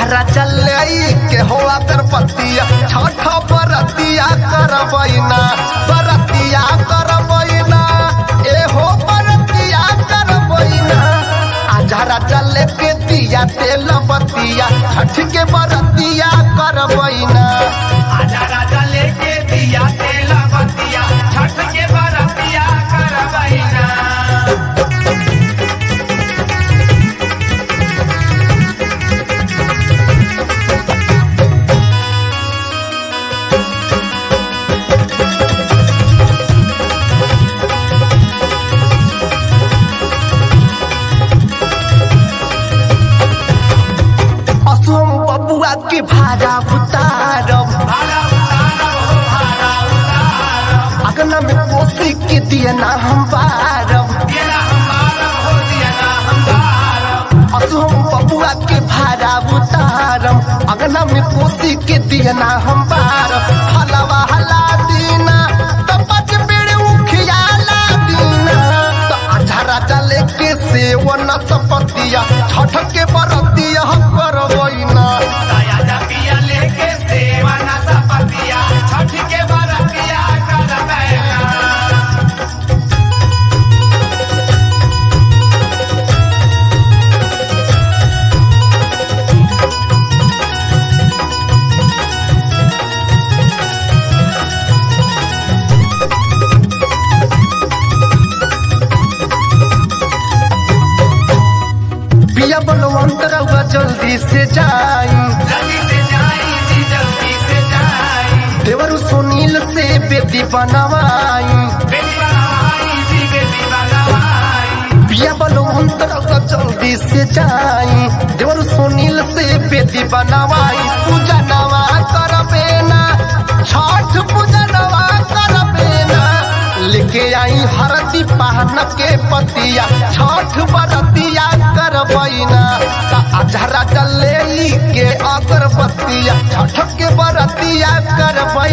आजरा चले के हो अगरबत्तिया छठ बरतिया करबैना बरतिया करबैना ए हो बरतिया करबैना आजरा चले के दिया तेल बत्तिया छठ के बरतिया करबैना आजरा चले के दिया तेल बत्तिया छठ के बरतिया करबैना। बबुआ के भाड़ा उतारब अगना में कोसी के दिया ना हम बारब हम बबुआ के भाड़ा उतारब अगना में कोसी के दिया ना हम बारब हलवा हला दीना तो पच पेड़ उखिया ला दीना तो आजरा चले के सेवन सपतिया छठ के बरतिया करबैना लेके सेवन सपतिया छठ के बरतिया करबैना। पिया बलवंत रउआ जल्दी से जाई देवरु सुनील से बेदी बनवाई पिया बलवंत रउआ जल्दी से जाई देवरु सुनील से बेदी बनवाई पूजा नवा करबेना छठ पूजा नवा करबेना लेके आई हरदी पान के पतिया छठ बरतिया करबैना आजरा चले के अगरबत्तिया छठ के बरतिया करबैना।